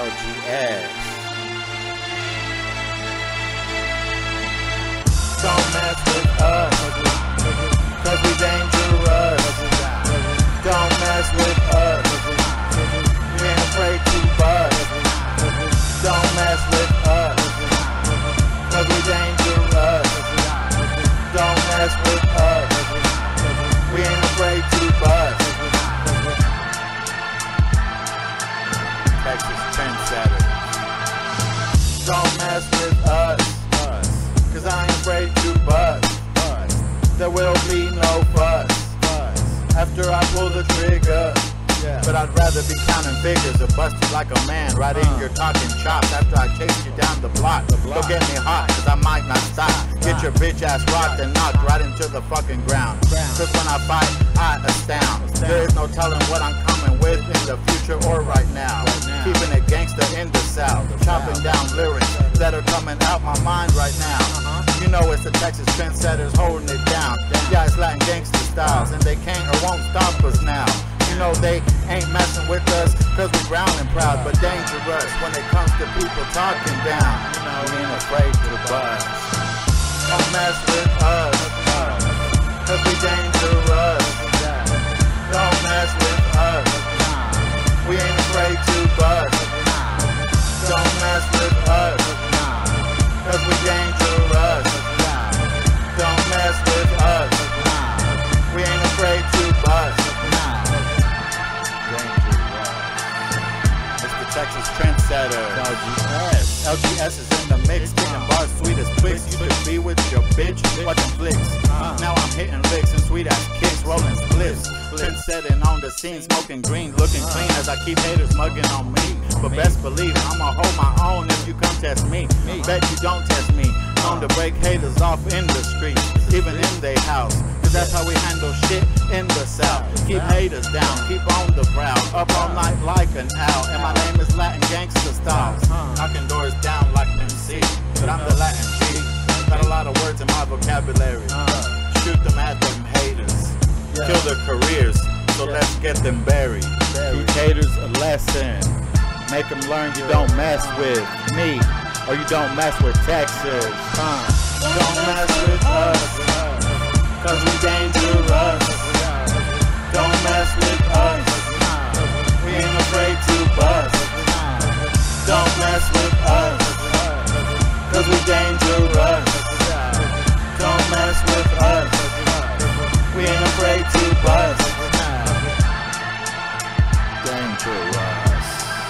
LGS. Don't mess with us, cause we dangerous. Don't mess with us, we ain't afraid to bust. Don't mess with us, cause we dangerous. Don't mess with us, we ain't afraid to bust. Texas trendsetter. Don't mess with us, cause I ain't afraid to bust. There will be no fuss after I pull the trigger. But I'd rather be counting figures or bust you like a man right in your talking chops after I chase you down the block. Don't get me hot, cause I might not stop. Get your bitch ass rocked and knocked right into the fucking ground. Cause when I fight, I astound. There is no telling what I'm coming with in the future or right now. Keeping it gangster in the South. Chopping down lyrics that are coming out my mind right now. You know it's the Texas trendsetters holding it down. Yeah, it's Latin gangster styles, and they can't or won't stop us now. You know they ain't messing with us, cause we brown and proud, but dangerous when it comes to people talking down. You know, we ain't afraid to bust. Don't mess with us, cause we dangerous. Don't mess with us, we ain't afraid to bust. Don't mess with us, cause we dangerous. Don't mess with us, we ain't afraid to bust. Texas trendsetter. LGS is in the mix, getting bars sweet as Twix. You should be with your bitch watching flicks. Now I'm hitting licks and sweet ass kicks, rolling splits. Trendsetting on the scene, smoking green, looking clean as I keep haters mugging on me. But best believe I'ma hold my own if you come test me. Bet you don't test me. Known to break haters off in the street, even in they house. That's how we handle shit in the South. Keep haters down, keep on the prowl. Up all night like an owl. And my name is Latin Gangsta Styles. Knocking doors down like MC, but I'm the Latin G. Got a lot of words in my vocabulary. Shoot them at them haters, kill their careers, so let's get them buried. Teach haters a lesson, make them learn you don't mess with me, or you don't mess with Texas. Don't mess with us, cause we dangerous. Don't mess with us, we ain't afraid to bust. Don't mess with us, cause we dangerous. Don't mess with us, we ain't afraid to bust. Dangerous.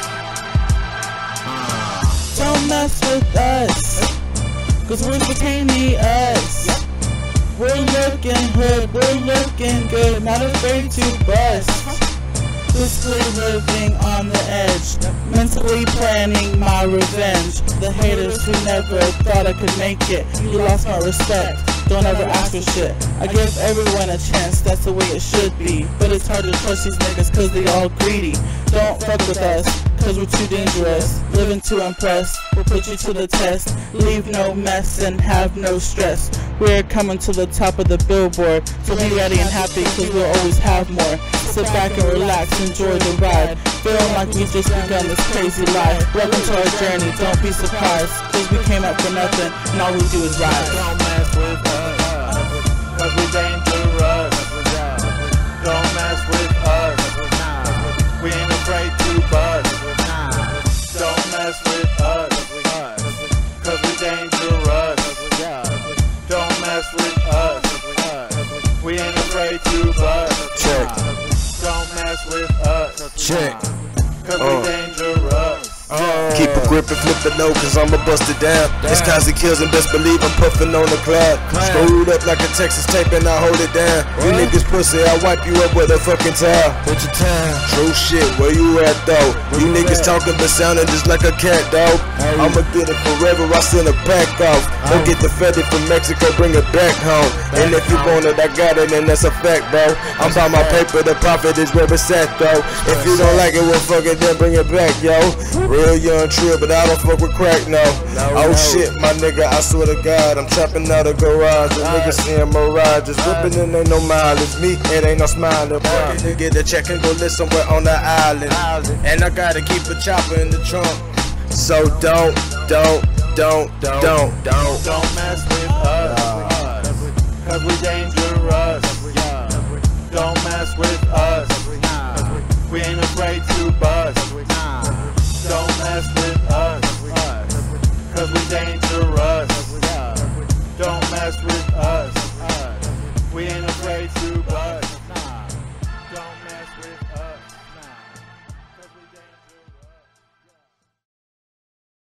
Don't mess with us, cause we're bikini us. We're looking hood, we're looking good, not afraid to bust. Physically living on the edge, mentally planning my revenge. The haters who never thought I could make it, you lost my respect, don't ever ask for shit. I give everyone a chance, that's the way it should be. But it's hard to trust these niggas cause they all greedy. Don't fuck with us, cause we're too dangerous. Living to impress, we'll put you to the test. Leave no mess and have no stress. We're coming to the top of the billboard, so be ready and happy cause we'll always have more. Sit back and relax, enjoy the ride. Feeling like we just begun this crazy life. Welcome to our journey, don't be surprised, cause we came up for nothing and all we do is rise. Don't mess with us, cause we dangerous. Don't mess with us, we ain't afraid to bust. Don't mess with us, cause we dangerous. Don't mess with us, we ain't afraid to bust. Check. Don't mess with us, Check. cause we dangerous. Keep a grip and flip the note, cause I'ma bust it down. It's constant kills and best believe I'm puffing on the cloud. Screwed up like a Texas tape and I hold it down. You niggas pussy, I wipe you up with a fucking towel. What's your time? True shit, where you at though? You niggas talking but sounding just like a cat dog. I'ma get it forever, I send a pack off. Don't get the fetty from Mexico, bring it back home. And if you want it, I got it and that's a fact, bro. I'm by my paper, the profit is where it's at though. If you don't like it, well fuck it, then bring it back, yo. Real young trill, but I don't fuck with crack, no. Oh shit, my nigga, I swear to God, I'm trapping out a garage. The niggas seeing mirages, whipping and ain't no mileage. Me, it ain't no smiling. To get a check and go live somewhere on the island. And I gotta keep a chopper in the trunk. So don't mess with us.